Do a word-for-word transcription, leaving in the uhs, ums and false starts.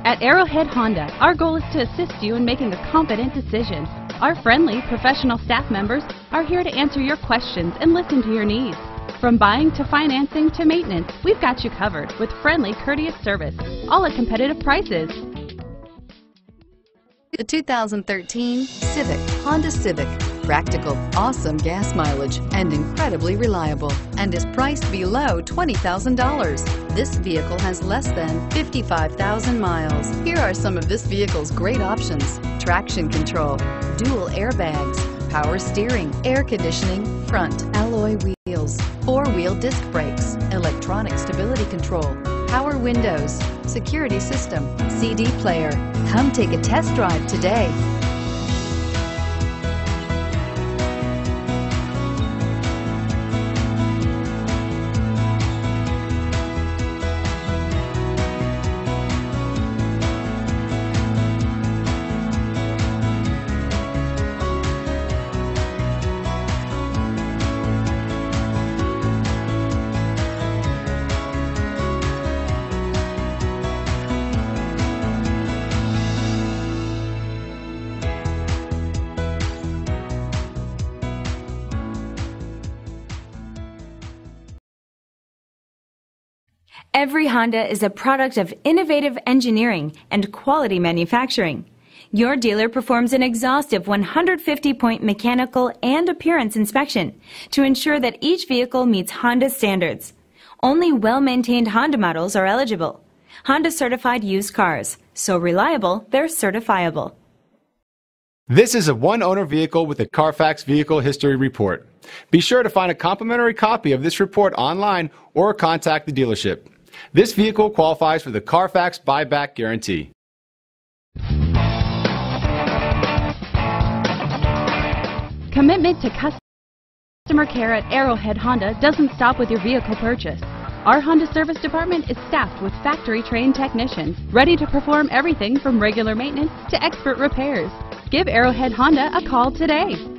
At Arrowhead Honda, our goal is to assist you in making a confident decision. Our friendly, professional staff members are here to answer your questions and listen to your needs. From buying to financing to maintenance, we've got you covered with friendly, courteous service, all at competitive prices. The two thousand thirteen Civic, Honda Civic. Practical, awesome gas mileage, and incredibly reliable, and is priced below twenty thousand dollars. This vehicle has less than fifty-five thousand miles. Here are some of this vehicle's great options: traction control, dual airbags, power steering, air conditioning, front alloy wheels, four-wheel disc brakes, electronic stability control, power windows, security system, C D player. Come take a test drive today. Every Honda is a product of innovative engineering and quality manufacturing. Your dealer performs an exhaustive one hundred fifty point mechanical and appearance inspection to ensure that each vehicle meets Honda standards. Only well-maintained Honda models are eligible. Honda certified used cars, so reliable they're certifiable. This is a one-owner vehicle with a Carfax Vehicle History Report. Be sure to find a complimentary copy of this report online or contact the dealership. This vehicle qualifies for the Carfax Buyback Guarantee. Commitment to customer care at Arrowhead Honda doesn't stop with your vehicle purchase. Our Honda service department is staffed with factory-trained technicians ready to perform everything from regular maintenance to expert repairs. Give Arrowhead Honda a call today.